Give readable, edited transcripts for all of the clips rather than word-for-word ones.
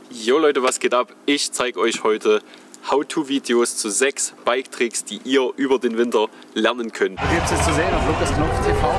Jo Leute, was geht ab? Ich zeige euch heute How-To-Videos zu 6 Bike-Tricks, die ihr über den Winter lernen könnt. Gibt es jetzt zu sehen auf Lukas Knopf TV.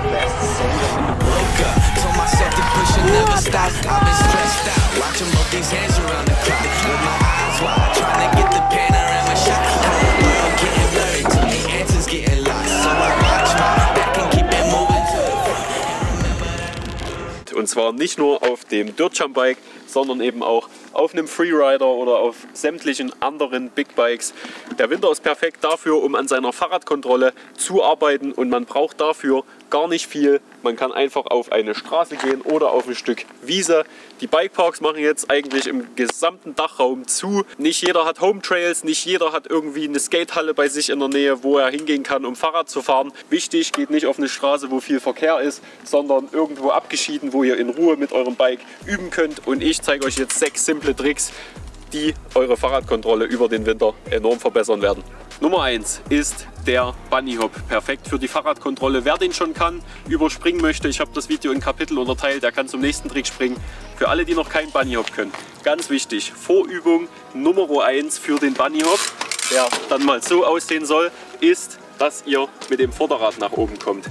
Und zwar nicht nur auf dem Dirtjump Bike, sondern eben auch auf einem Freerider oder auf sämtlichen anderen Big Bikes. Der Winter ist perfekt dafür, um an seiner Fahrradkontrolle zu arbeiten, und man braucht dafür gar nicht viel. Man kann einfach auf eine Straße gehen oder auf ein Stück Wiese. Die Bikeparks machen jetzt eigentlich im gesamten Dachraum zu. Nicht jeder hat Home Trails, nicht jeder hat irgendwie eine Skatehalle bei sich in der Nähe, wo er hingehen kann, um Fahrrad zu fahren. Wichtig, geht nicht auf eine Straße, wo viel Verkehr ist, sondern irgendwo abgeschieden, wo ihr in Ruhe mit eurem Bike üben könnt. Und ich zeige euch jetzt 6 simple Tricks, die eure Fahrradkontrolle über den Winter enorm verbessern werden. Nummer 1 ist der Bunny Hop. Perfekt für die Fahrradkontrolle. Wer den schon kann, überspringen möchte, ich habe das Video in Kapitel unterteilt, der kann zum nächsten Trick springen. Für alle, die noch keinen Bunny Hop können, ganz wichtig, Vorübung Nummer 1 für den Bunny Hop, der dann mal so aussehen soll, ist, dass ihr mit dem Vorderrad nach oben kommt.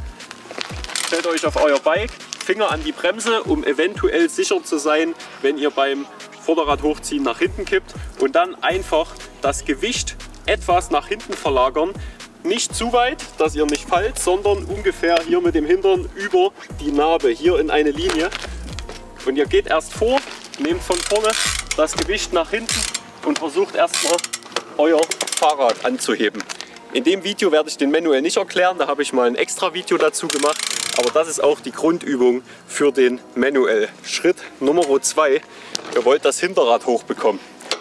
Stellt euch auf euer Bike, Finger an die Bremse, um eventuell sicher zu sein, wenn ihr beim Vorderrad hochziehen nach hinten kippt, und dann einfach das Gewicht etwas nach hinten verlagern. Nicht zu weit, dass ihr nicht fallt, sondern ungefähr hier mit dem Hintern über die Narbe, hier in eine Linie. Und ihr geht erst vor, nehmt von vorne das Gewicht nach hinten und versucht erstmal euer Fahrrad anzuheben. In dem Video werde ich den manuell nicht erklären, da habe ich mal ein extra Video dazu gemacht. Aber das ist auch die Grundübung für den manuell. Schritt Nummer 2, ihr wollt das Hinterrad hochbekommen.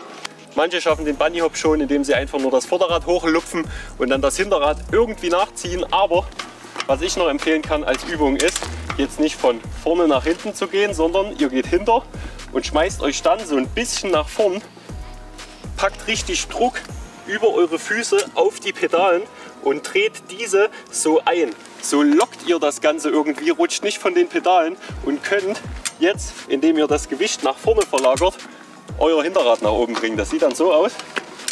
Manche schaffen den Bunny Hop schon, indem sie einfach nur das Vorderrad hochlupfen und dann das Hinterrad irgendwie nachziehen. Aber was ich noch empfehlen kann als Übung ist, jetzt nicht von vorne nach hinten zu gehen, sondern ihr geht hinter und schmeißt euch dann so ein bisschen nach vorn, packt richtig Druck über eure Füße auf die Pedalen und dreht diese so ein. So lockt ihr das Ganze irgendwie, rutscht nicht von den Pedalen, und könnt jetzt, indem ihr das Gewicht nach vorne verlagert, euer Hinterrad nach oben bringen. Das sieht dann so aus.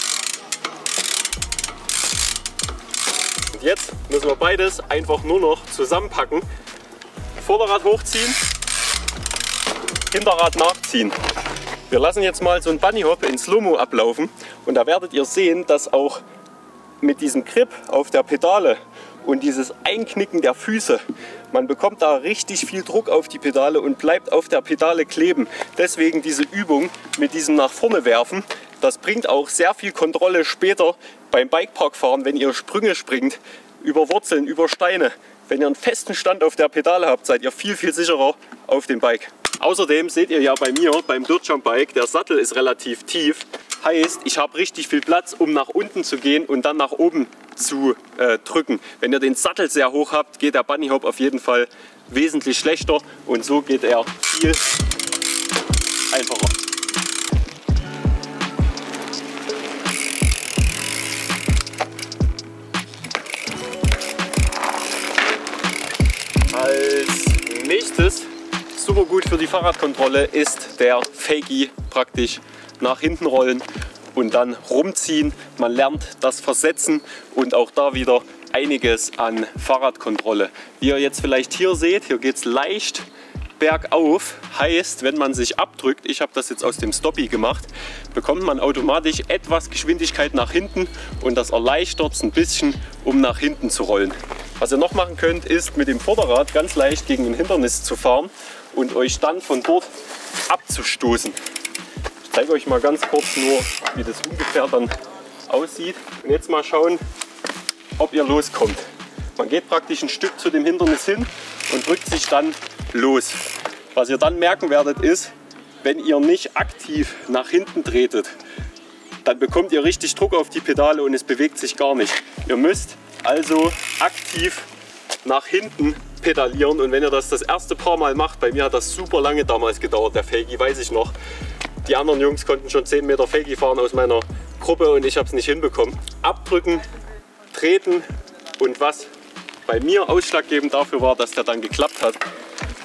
Und jetzt müssen wir beides einfach nur noch zusammenpacken. Vorderrad hochziehen, Hinterrad nachziehen. Wir lassen jetzt mal so einen Bunny Hop in Slow-Mo ablaufen, und da werdet ihr sehen, dass auch mit diesem Grip auf der Pedale und dieses Einknicken der Füße, man bekommt da richtig viel Druck auf die Pedale und bleibt auf der Pedale kleben. Deswegen diese Übung mit diesem nach vorne werfen, das bringt auch sehr viel Kontrolle später beim Bikeparkfahren, wenn ihr Sprünge springt, über Wurzeln, über Steine. Wenn ihr einen festen Stand auf der Pedale habt, seid ihr viel, viel sicherer auf dem Bike. Außerdem seht ihr ja bei mir beim Dirtjump Bike, der Sattel ist relativ tief. Heißt, ich habe richtig viel Platz, um nach unten zu gehen und dann nach oben zu drücken. Wenn ihr den Sattel sehr hoch habt, geht der Bunny Hop auf jeden Fall wesentlich schlechter, und so geht er viel einfacher. Als nächstes, super gut für die Fahrradkontrolle, ist der Fakie, praktisch nach hinten rollen und dann rumziehen. Man lernt das Versetzen und auch da wieder einiges an Fahrradkontrolle. Wie ihr jetzt vielleicht hier seht, hier geht es leicht bergauf. Heißt, wenn man sich abdrückt, ich habe das jetzt aus dem Stoppie gemacht, bekommt man automatisch etwas Geschwindigkeit nach hinten, und das erleichtert es ein bisschen, um nach hinten zu rollen. Was ihr noch machen könnt, ist mit dem Vorderrad ganz leicht gegen ein Hindernis zu fahren und euch dann von dort abzustoßen. Ich zeige euch mal ganz kurz nur, wie das ungefähr dann aussieht. Und jetzt mal schauen, ob ihr loskommt. Man geht praktisch ein Stück zu dem Hindernis hin und drückt sich dann los. Was ihr dann merken werdet ist, wenn ihr nicht aktiv nach hinten tretet, dann bekommt ihr richtig Druck auf die Pedale und es bewegt sich gar nicht. Ihr müsst also aktiv nach hinten pedalieren, und wenn ihr das erste paar Mal macht, bei mir hat das super lange damals gedauert, der Fakie, weiß ich noch. Die anderen Jungs konnten schon 10 Meter Fakie fahren aus meiner Gruppe und ich habe es nicht hinbekommen. Abdrücken, treten, und was bei mir ausschlaggebend dafür war, dass der dann geklappt hat,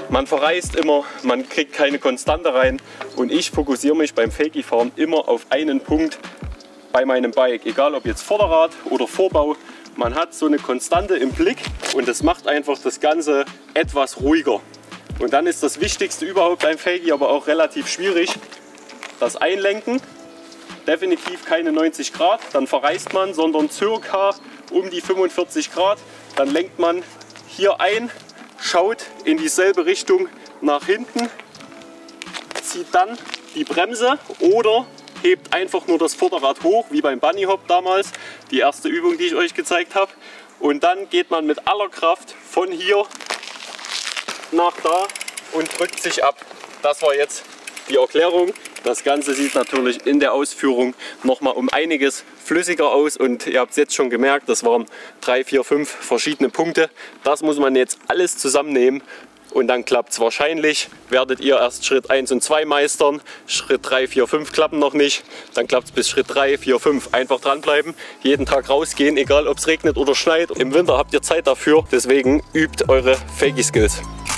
Man verreist immer, man kriegt keine Konstante rein und ich fokussiere mich beim Fakie-Fahren immer auf einen Punkt bei meinem Bike. Egal ob jetzt Vorderrad oder Vorbau, man hat so eine Konstante im Blick und das macht einfach das Ganze etwas ruhiger. Und dann ist das Wichtigste überhaupt beim Fakie, aber auch relativ schwierig, das Einlenken. Definitiv keine 90 Grad, dann verreist man, sondern circa um die 45 Grad. Dann lenkt man hier ein, schaut in dieselbe Richtung nach hinten, zieht dann die Bremse oder hebt einfach nur das Vorderrad hoch, wie beim Bunny Hop damals, die erste Übung, die ich euch gezeigt habe. Und dann geht man mit aller Kraft von hier nach da und drückt sich ab. Das war jetzt die Erklärung. Das Ganze sieht natürlich in der Ausführung noch mal um einiges flüssiger aus und ihr habt es jetzt schon gemerkt, das waren 3, 4, 5 verschiedene Punkte. Das muss man jetzt alles zusammennehmen und dann klappt es wahrscheinlich. Werdet ihr erst Schritt 1 und 2 meistern, Schritt 3, 4, 5 klappen noch nicht, dann klappt es bis Schritt 3, 4, 5. Einfach dranbleiben, jeden Tag rausgehen, egal ob es regnet oder schneit. Im Winter habt ihr Zeit dafür, deswegen übt eure Fakie-Skills.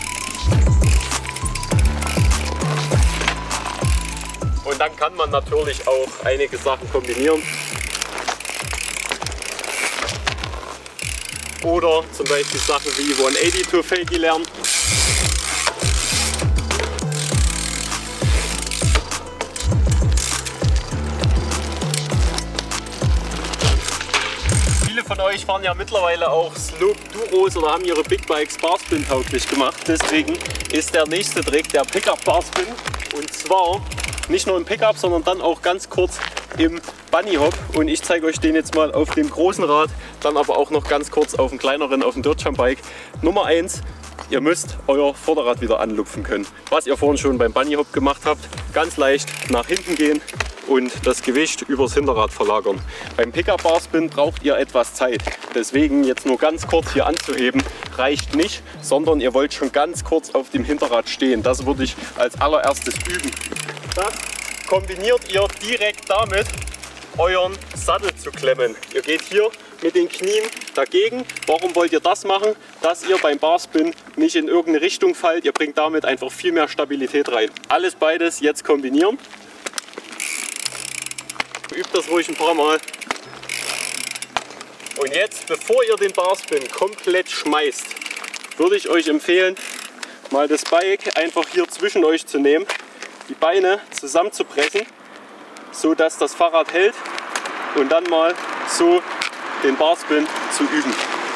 Und dann kann man natürlich auch einige Sachen kombinieren. Oder zum Beispiel Sachen wie 180 to Fakie lernen. Viele von euch fahren ja mittlerweile auch Slope Duros oder haben ihre Big Bikes Barspin tauglich gemacht. Deswegen ist der nächste Trick der Pickup Barspin. Und zwar nicht nur im Pickup, sondern dann auch ganz kurz im Bunny Hop. Und ich zeige euch den jetzt mal auf dem großen Rad, dann aber auch noch ganz kurz auf dem kleineren, auf dem Dirt Jump Bike. Nummer 1, ihr müsst euer Vorderrad wieder anlupfen können. Was ihr vorhin schon beim Bunny Hop gemacht habt, ganz leicht nach hinten gehen und das Gewicht übers Hinterrad verlagern. Beim Pickup Barspin braucht ihr etwas Zeit. Deswegen jetzt nur ganz kurz hier anzuheben reicht nicht, sondern ihr wollt schon ganz kurz auf dem Hinterrad stehen. Das würde ich als allererstes üben. Das kombiniert ihr direkt damit, euren Sattel zu klemmen. Ihr geht hier mit den Knien dagegen. Warum wollt ihr das machen? Dass ihr beim Barspin nicht in irgendeine Richtung fallt. Ihr bringt damit einfach viel mehr Stabilität rein. Alles beides jetzt kombinieren. Übt das ruhig ein paar Mal. Und jetzt, bevor ihr den Barspin komplett schmeißt, würde ich euch empfehlen, mal das Bike einfach hier zwischen euch zu nehmen, die Beine zusammenzupressen, so dass das Fahrrad hält und dann mal so den Barspin zu üben.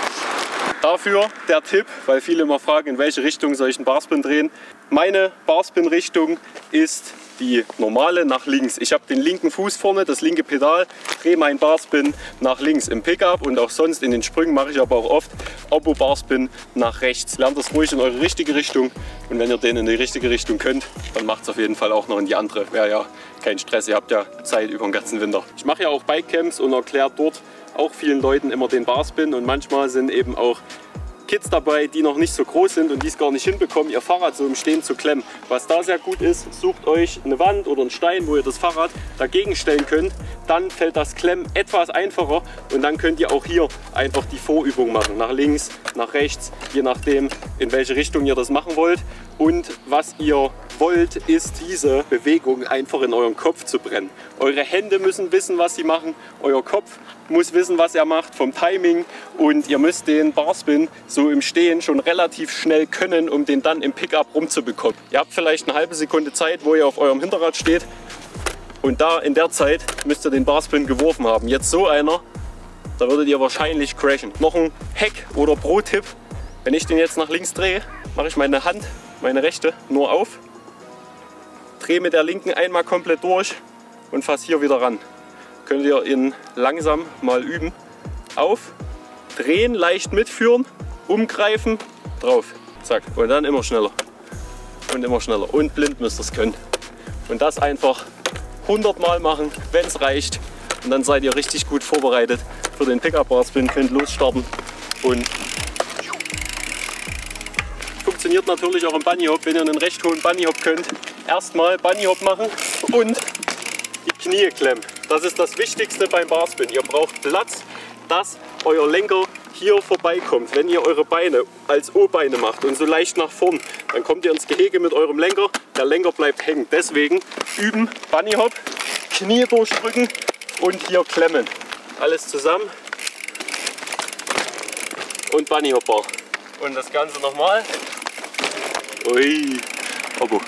Dafür der Tipp, weil viele immer fragen, in welche Richtung soll ich einen Barspin drehen. Meine Barspin-Richtung ist die normale nach links. Ich habe den linken Fuß vorne, das linke Pedal, drehe meinen Barspin nach links im Pickup und auch sonst in den Sprüngen mache ich aber auch oft Oppo Barspin nach rechts. Lernt das ruhig in eure richtige Richtung und wenn ihr den in die richtige Richtung könnt, dann macht es auf jeden Fall auch noch in die andere. Wäre ja kein Stress, ihr habt ja Zeit über den ganzen Winter. Ich mache ja auch Bikecamps und erkläre dort auch vielen Leuten immer den Barspin und manchmal sind eben auch Kids dabei, die noch nicht so groß sind und die es gar nicht hinbekommen, ihr Fahrrad so im Stehen zu klemmen. Was da sehr gut ist, sucht euch eine Wand oder einen Stein, wo ihr das Fahrrad dagegen stellen könnt. Dann fällt das Klemmen etwas einfacher und dann könnt ihr auch hier einfach die Vorübung machen. Nach links, nach rechts, je nachdem, in welche Richtung ihr das machen wollt. Und was ihr wollt, ist diese Bewegung einfach in euren Kopf zu brennen. Eure Hände müssen wissen, was sie machen. Euer Kopf muss wissen, was er macht vom Timing. Und ihr müsst den Barspin so im Stehen schon relativ schnell können, um den dann im Pickup rumzubekommen. Ihr habt vielleicht eine halbe Sekunde Zeit, wo ihr auf eurem Hinterrad steht. Und da in der Zeit müsst ihr den Barspin geworfen haben. Jetzt so einer, da würdet ihr wahrscheinlich crashen. Noch ein Hack oder Pro-Tipp. Wenn ich den jetzt nach links drehe, mache ich meine Hand, meine rechte, nur auf. Drehe mit der linken einmal komplett durch und fasse hier wieder ran. Könnt ihr ihn langsam mal üben. Auf, drehen, leicht mitführen, umgreifen, drauf. Zack. Und dann immer schneller. Und immer schneller. Und blind müsst ihr es können. Und das einfach 100 Mal machen, wenn es reicht. Und dann seid ihr richtig gut vorbereitet für den Pickup-Barspin. Könnt losstarten. Und funktioniert natürlich auch im Bunny Hop, wenn ihr einen recht hohen Bunny Hop könnt. Erstmal Bunny Hop machen und die Knie klemmen. Das ist das Wichtigste beim Barspin. Ihr braucht Platz, dass euer Lenker hier vorbeikommt, wenn ihr eure Beine als O-Beine macht und so leicht nach vorn, dann kommt ihr ins Gehege mit eurem Lenker. Der Lenker bleibt hängen. Deswegen üben, Bunny Hop, Knie durchdrücken und hier klemmen. Alles zusammen und Bunny Hop Bar. Und das Ganze nochmal. Ui, Obo.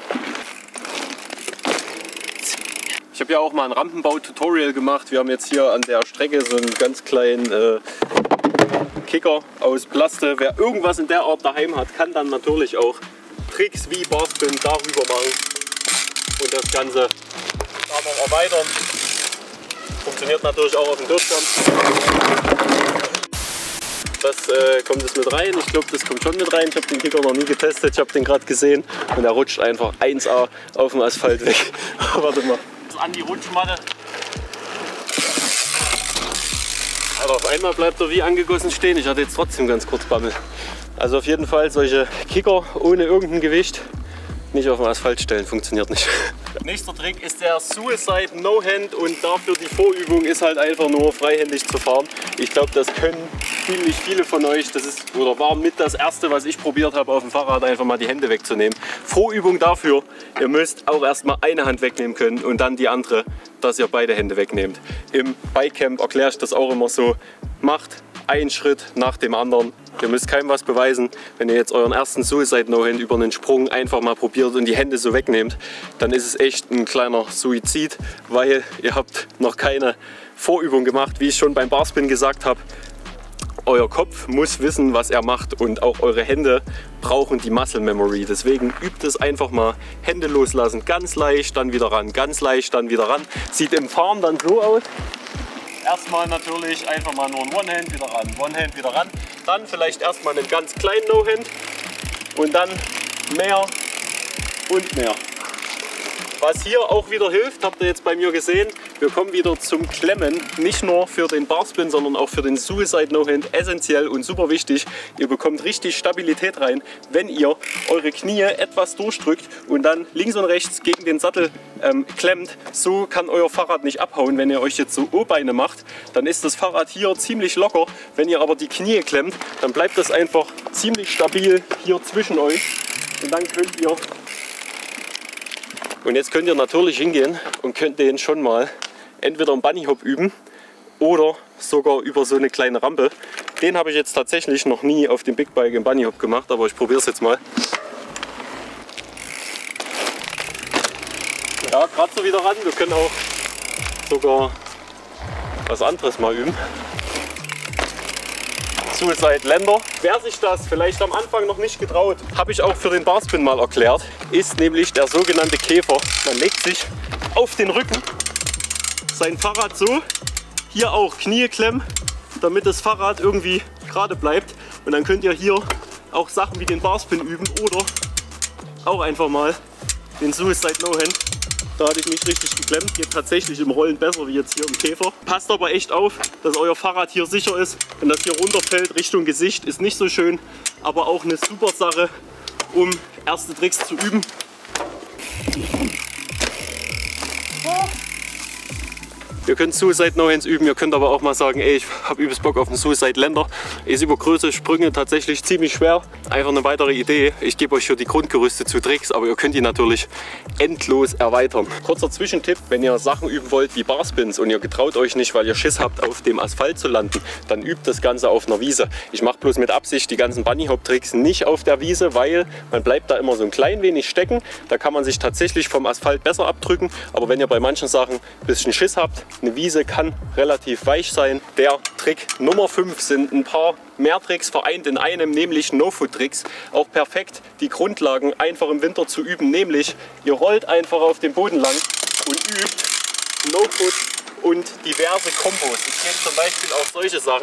Ich habe ja auch mal ein Rampenbau-Tutorial gemacht. Wir haben jetzt hier an der Strecke so einen ganz kleinen Kicker aus Plaste. Wer irgendwas in der Art daheim hat, kann dann natürlich auch Tricks wie Barspin darüber machen und das Ganze da noch erweitern. Funktioniert natürlich auch auf dem Dirtjump. Das kommt jetzt mit rein. Ich glaube, das kommt schon mit rein. Ich habe den Kicker noch nie getestet. Ich habe den gerade gesehen und er rutscht einfach 1A auf dem Asphalt weg. Warte mal. An die Rutschmatte. Aber auf einmal bleibt er wie angegossen stehen. Ich hatte jetzt trotzdem ganz kurz Bammel. Also auf jeden Fall solche Kicker ohne irgendein Gewicht nicht auf den Asphalt stellen, funktioniert nicht. Nächster Trick ist der Suicide No Hand und dafür die Vorübung ist halt einfach nur freihändig zu fahren. Ich glaube, das können ziemlich viele von euch. Das ist oder war mit das erste, was ich probiert habe auf dem Fahrrad, einfach mal die Hände wegzunehmen. Vorübung dafür, ihr müsst auch erstmal eine Hand wegnehmen können und dann die andere, dass ihr beide Hände wegnehmt. Im Bikecamp erkläre ich das auch immer so. Macht einen Schritt nach dem anderen. Ihr müsst keinem was beweisen. Wenn ihr jetzt euren ersten Suicide No Hand über einen Sprung einfach mal probiert und die Hände so wegnehmt, dann ist es echt ein kleiner Suizid, weil ihr habt noch keine Vorübung gemacht. Wie ich schon beim Barspin gesagt habe, euer Kopf muss wissen, was er macht und auch eure Hände brauchen die Muscle Memory. Deswegen übt es einfach mal, Hände loslassen, ganz leicht, dann wieder ran, ganz leicht, dann wieder ran. Sieht im Fahren dann so aus. Erstmal natürlich einfach mal nur ein One-Hand wieder ran, One-Hand wieder ran. Dann vielleicht erstmal einen ganz kleinen No-Hand und dann mehr und mehr. Was hier auch wieder hilft, habt ihr jetzt bei mir gesehen, wir kommen wieder zum Klemmen. Nicht nur für den Barspin, sondern auch für den Suicide No-Hand. Essentiell und super wichtig. Ihr bekommt richtig Stabilität rein, wenn ihr eure Knie etwas durchdrückt und dann links und rechts gegen den Sattel klemmt. So kann euer Fahrrad nicht abhauen. Wenn ihr euch jetzt so O-Beine macht, dann ist das Fahrrad hier ziemlich locker. Wenn ihr aber die Knie klemmt, dann bleibt das einfach ziemlich stabil hier zwischen euch. Und dann könnt ihr... Und jetzt könnt ihr natürlich hingehen und könnt den schon mal entweder im Bunny Hop üben oder sogar über so eine kleine Rampe. Den habe ich jetzt tatsächlich noch nie auf dem Big Bike im Bunny Hop gemacht, aber ich probiere es jetzt mal. Ja, gerade so wieder ran. Wir können auch sogar was anderes mal üben. Suicide Länder. Wer sich das vielleicht am Anfang noch nicht getraut, habe ich auch für den Barspin mal erklärt, ist nämlich der sogenannte Käfer. Man legt sich auf den Rücken, sein Fahrrad so, hier auch Knie klemmen, damit das Fahrrad irgendwie gerade bleibt. Und dann könnt ihr hier auch Sachen wie den Barspin üben oder auch einfach mal den Suicide No Hand. Da hatte ich mich richtig geklemmt, geht tatsächlich im Rollen besser wie jetzt hier im Käfer. Passt aber echt auf, dass euer Fahrrad hier sicher ist. Wenn das hier runterfällt Richtung Gesicht, ist nicht so schön, aber auch eine super Sache, um erste Tricks zu üben. Ihr könnt Suicide No Hands üben, ihr könnt aber auch mal sagen, ey, ich habe übelst Bock auf einen Suicide Länder. Ist über größere Sprünge tatsächlich ziemlich schwer. Einfach eine weitere Idee. Ich gebe euch hier die Grundgerüste zu Tricks, aber ihr könnt die natürlich endlos erweitern. Kurzer Zwischentipp, wenn ihr Sachen üben wollt wie Barspins und ihr getraut euch nicht, weil ihr Schiss habt, auf dem Asphalt zu landen, dann übt das Ganze auf einer Wiese. Ich mache bloß mit Absicht die ganzen Bunny Hop Tricks nicht auf der Wiese, weil man bleibt da immer so ein klein wenig stecken. Da kann man sich tatsächlich vom Asphalt besser abdrücken, aber wenn ihr bei manchen Sachen ein bisschen Schiss habt, eine Wiese kann relativ weich sein. Der Trick Nummer 5 sind ein paar mehr Tricks vereint in einem, nämlich No-Foot-Tricks. Auch perfekt die Grundlagen einfach im Winter zu üben, nämlich ihr rollt einfach auf dem Boden lang und übt No-Foot und diverse Kombos. Es geht zum Beispiel auch solche Sachen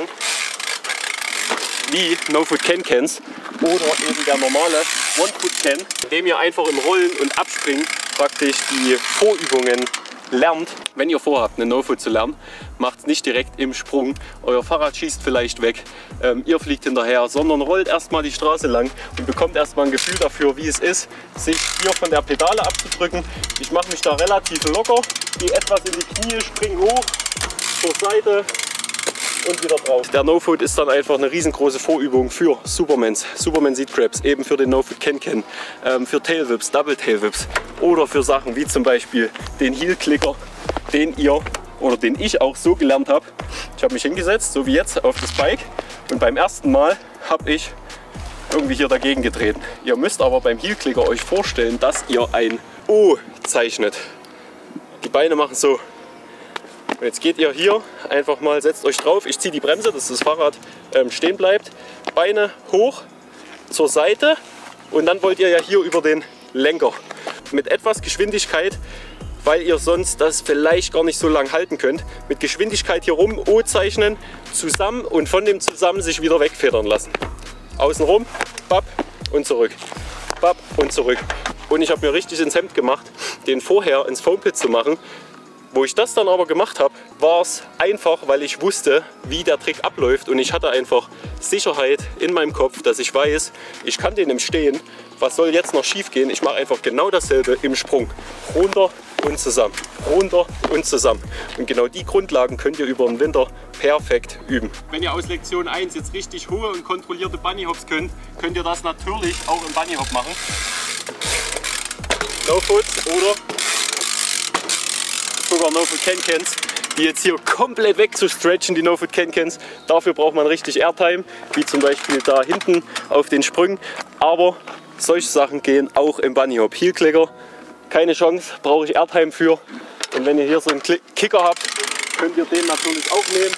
wie No-Foot Can-Cans oder eben der normale One-Foot-Can, indem ihr einfach im Rollen und Abspringen praktisch die Vorübungen lernt. Wenn ihr vorhabt, eine No-Foot zu lernen, macht es nicht direkt im Sprung. Euer Fahrrad schießt vielleicht weg, ihr fliegt hinterher, sondern rollt erstmal die Straße lang und bekommt erstmal ein Gefühl dafür, wie es ist, sich hier von der Pedale abzudrücken. Ich mache mich da relativ locker, gehe etwas in die Knie, springe hoch, zur Seite und wieder drauf. Der No-Foot ist dann einfach eine riesengroße Vorübung für Superman Seat Grabs, eben für den No-Foot Can-Can, für Tail Whips, Double Tail Whips oder für Sachen wie zum Beispiel den Heel Clicker, den ich auch so gelernt habe. Ich habe mich hingesetzt, so wie jetzt, auf das Bike und beim ersten Mal habe ich irgendwie hier dagegen getreten. Ihr müsst aber beim Heel Clicker euch vorstellen, dass ihr ein O zeichnet. Die Beine machen so. Und jetzt geht ihr hier einfach mal, setzt euch drauf. Ich ziehe die Bremse, dass das Fahrrad stehen bleibt. Beine hoch zur Seite und dann wollt ihr ja hier über den Lenker. Mit etwas Geschwindigkeit, weil ihr sonst das vielleicht gar nicht so lang halten könnt. Mit Geschwindigkeit hier rum, O zeichnen, zusammen und von dem zusammen sich wieder wegfedern lassen. Außenrum, bapp und zurück, bapp und zurück. Und ich habe mir richtig ins Hemd gemacht, den vorher ins Foam Pit zu machen. Wo ich das dann aber gemacht habe, war es einfach, weil ich wusste, wie der Trick abläuft und ich hatte einfach Sicherheit in meinem Kopf, dass ich weiß, ich kann den im Stehen. Was soll jetzt noch schief gehen? Ich mache einfach genau dasselbe im Sprung. Runter und zusammen, runter und zusammen. Und genau die Grundlagen könnt ihr über den Winter perfekt üben. Wenn ihr aus Lektion 1 jetzt richtig hohe und kontrollierte Bunny Hops könnt ihr das natürlich auch im Bunny Hop machen. No-Foot oder sogar No-Foot Can-Cans, die jetzt hier komplett wegzustretchen, die No-Foot Can-Cans. Dafür braucht man richtig Airtime, wie zum Beispiel da hinten auf den Sprüngen. Aber solche Sachen gehen auch im Bunny Hop. Heel Clicker, keine Chance, brauche ich Airtime für. Und wenn ihr hier so einen Kicker habt, könnt ihr den natürlich auch nehmen.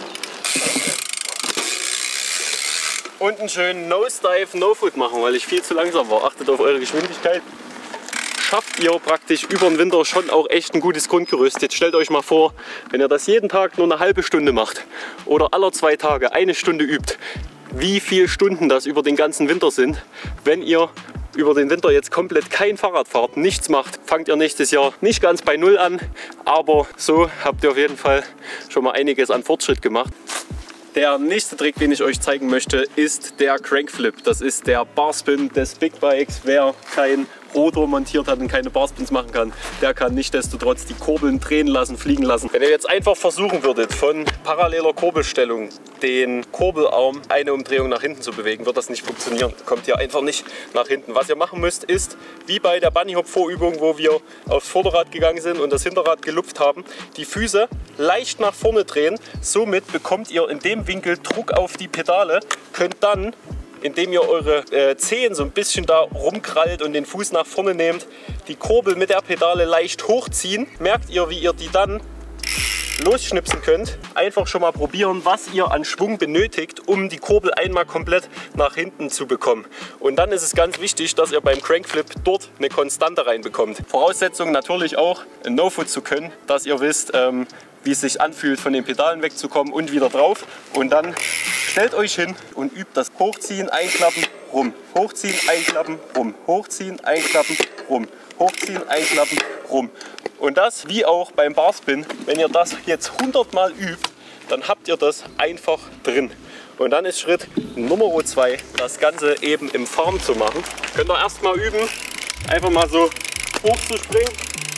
Und einen schönen Nosedive No-Foot machen, weil ich viel zu langsam war. Achtet auf eure Geschwindigkeit. Schafft ihr praktisch über den Winter schon auch echt ein gutes Grundgerüst. Jetzt stellt euch mal vor, wenn ihr das jeden Tag nur eine halbe Stunde macht oder alle 2 Tage eine Stunde übt, wie viele Stunden das über den ganzen Winter sind. Wenn ihr über den Winter jetzt komplett kein Fahrrad fahrt, nichts macht, fangt ihr nächstes Jahr nicht ganz bei Null an, aber so habt ihr auf jeden Fall schon mal einiges an Fortschritt gemacht. Der nächste Trick, den ich euch zeigen möchte, ist der Crankflip. Das ist der Barspin des Big Bikes. Wer kein Rotor montiert hat und keine Barspins machen kann, der kann nichtsdestotrotz die Kurbeln drehen lassen, fliegen lassen. Wenn ihr jetzt einfach versuchen würdet, von paralleler Kurbelstellung den Kurbelarm eine Umdrehung nach hinten zu bewegen, wird das nicht funktionieren. Kommt ihr einfach nicht nach hinten. Was ihr machen müsst, ist wie bei der Bunny Hop Vorübung, wo wir aufs Vorderrad gegangen sind und das Hinterrad gelupft haben, die Füße leicht nach vorne drehen. Somit bekommt ihr in dem Winkel Druck auf die Pedale, könnt dann, indem ihr eure Zehen so ein bisschen da rumkrallt und den Fuß nach vorne nehmt, die Kurbel mit der Pedale leicht hochziehen. Merkt ihr, wie ihr die dann losschnipsen könnt. Einfach schon mal probieren, was ihr an Schwung benötigt, um die Kurbel einmal komplett nach hinten zu bekommen. Und dann ist es ganz wichtig, dass ihr beim Crankflip dort eine Konstante reinbekommt. Voraussetzung natürlich auch, ein No-Foot zu können, dass ihr wisst, wie es sich anfühlt, von den Pedalen wegzukommen und wieder drauf. Und dann stellt euch hin und übt das Hochziehen, Einklappen, rum. Hochziehen, Einklappen, rum. Hochziehen, Einklappen, rum. Hochziehen, Einklappen, rum. Und das wie auch beim Barspin, wenn ihr das jetzt 100 Mal übt, dann habt ihr das einfach drin. Und dann ist Schritt Nummer 2, das Ganze eben im Fahren zu machen. Könnt ihr erstmal üben, einfach mal so hoch zu springen.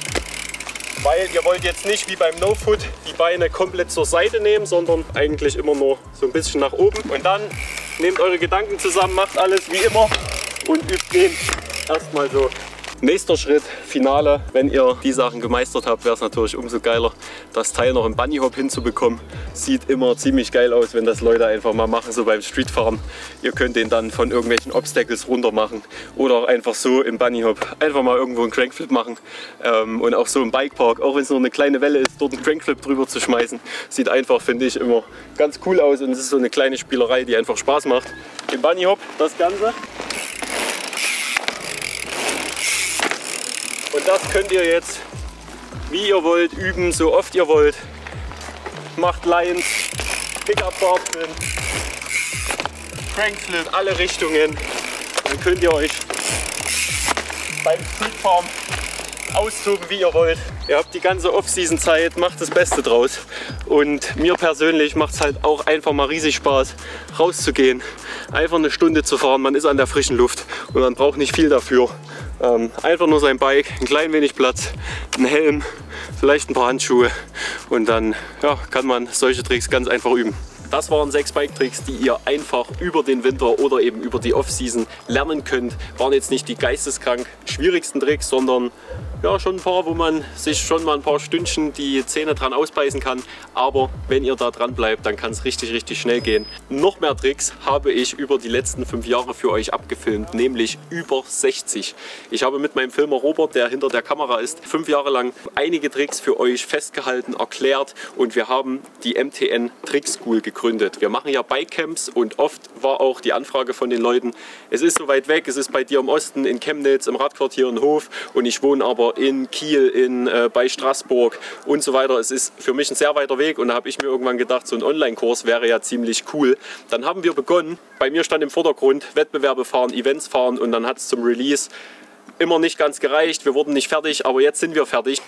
Weil ihr wollt jetzt nicht wie beim No-Foot die Beine komplett zur Seite nehmen, sondern eigentlich immer nur so ein bisschen nach oben. Und dann nehmt eure Gedanken zusammen, macht alles wie immer und übt den erstmal so. Nächster Schritt, Finale. Wenn ihr die Sachen gemeistert habt, wäre es natürlich umso geiler, das Teil noch im Bunny Hop hinzubekommen. Sieht immer ziemlich geil aus, wenn das Leute einfach mal machen, so beim Streetfahren. Ihr könnt den dann von irgendwelchen Obstacles runter machen oder auch einfach so im Bunny Hop einfach mal irgendwo einen Crankflip machen. Und auch so im Bikepark, auch wenn es nur eine kleine Welle ist, dort einen Crankflip drüber zu schmeißen. Sieht einfach, finde ich, immer ganz cool aus und es ist so eine kleine Spielerei, die einfach Spaß macht. Im Bunny Hop das Ganze. Und das könnt ihr jetzt, wie ihr wollt, üben, so oft ihr wollt. Macht Lines, Pickup Barspin, Crankflip, alle Richtungen. Dann könnt ihr euch beim Streetfahren austoben, wie ihr wollt. Ihr habt die ganze Off-Season-Zeit, macht das Beste draus. Und mir persönlich macht es halt auch einfach mal riesig Spaß, rauszugehen, einfach eine Stunde zu fahren. Man ist an der frischen Luft und man braucht nicht viel dafür. Einfach nur sein Bike, ein klein wenig Platz, ein Helm, vielleicht ein paar Handschuhe und dann ja, kann man solche Tricks ganz einfach üben. Das waren 6 Bike-Tricks, die ihr einfach über den Winter oder eben über die Off-Season lernen könnt. Waren jetzt nicht die geisteskrank schwierigsten Tricks, sondern ja, schon ein paar, wo man sich schon mal ein paar Stündchen die Zähne dran ausbeißen kann. Aber wenn ihr da dran bleibt, dann kann es richtig, richtig schnell gehen. Noch mehr Tricks habe ich über die letzten 5 Jahre für euch abgefilmt, nämlich über 60. Ich habe mit meinem Filmer Robert, der hinter der Kamera ist, 5 Jahre lang einige Tricks für euch festgehalten, erklärt und wir haben die MTN Trick School gegründet. Wir machen ja Bikecamps und oft war auch die Anfrage von den Leuten, es ist so weit weg, es ist bei dir im Osten, in Chemnitz, im Radquartier in Hof und ich wohne aber in Kiel, bei Straßburg und so weiter. Es ist für mich ein sehr weiter Weg und da habe ich mir irgendwann gedacht, so ein Online-Kurs wäre ja ziemlich cool. Dann haben wir begonnen, bei mir stand im Vordergrund Wettbewerbe fahren, Events fahren und dann hat es zum Release immer nicht ganz gereicht. Wir wurden nicht fertig, aber jetzt sind wir fertig.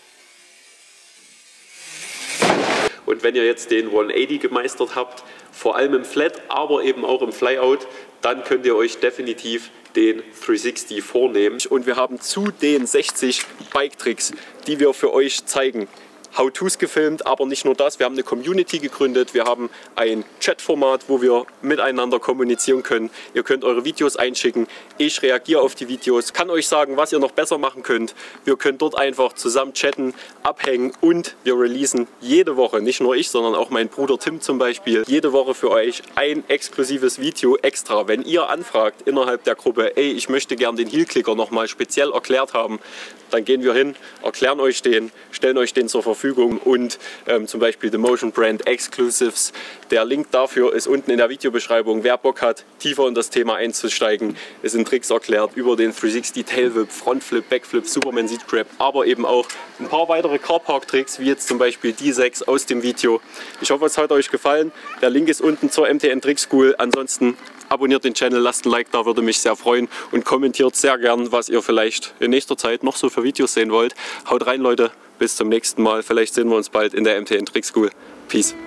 Und wenn ihr jetzt den 180 gemeistert habt, vor allem im Flat, aber eben auch im Flyout, dann könnt ihr euch definitiv den 360 vornehmen. Und wir haben zu den 60 Bike-Tricks, die wir für euch zeigen, How-Tos gefilmt, aber nicht nur das. Wir haben eine Community gegründet, wir haben ein Chatformat, wo wir miteinander kommunizieren können. Ihr könnt eure Videos einschicken, ich reagiere auf die Videos, kann euch sagen, was ihr noch besser machen könnt. Wir können dort einfach zusammen chatten, abhängen und wir releasen jede Woche, nicht nur ich, sondern auch mein Bruder Tim zum Beispiel, jede Woche für euch ein exklusives Video extra. Wenn ihr anfragt innerhalb der Gruppe, ey, ich möchte gern den Heel-Clicker nochmal speziell erklärt haben, dann gehen wir hin, erklären euch den, stellen euch den zur Verfügung und zum Beispiel The Motion Brand Exclusives. Der Link dafür ist unten in der Videobeschreibung. Wer Bock hat, tiefer in das Thema einzusteigen, es sind Tricks erklärt über den 360 Tailwhip, Frontflip, Backflip, Superman Seat Grab, aber eben auch ein paar weitere Carpark-Tricks, wie jetzt zum Beispiel die 6 aus dem Video. Ich hoffe, es hat euch gefallen. Der Link ist unten zur MTN Trick School. Ansonsten abonniert den Channel, lasst ein Like da, würde mich sehr freuen und kommentiert sehr gern, was ihr vielleicht in nächster Zeit noch so für Videos sehen wollt. Haut rein, Leute, bis zum nächsten Mal. Vielleicht sehen wir uns bald in der MTN Trick School. Peace.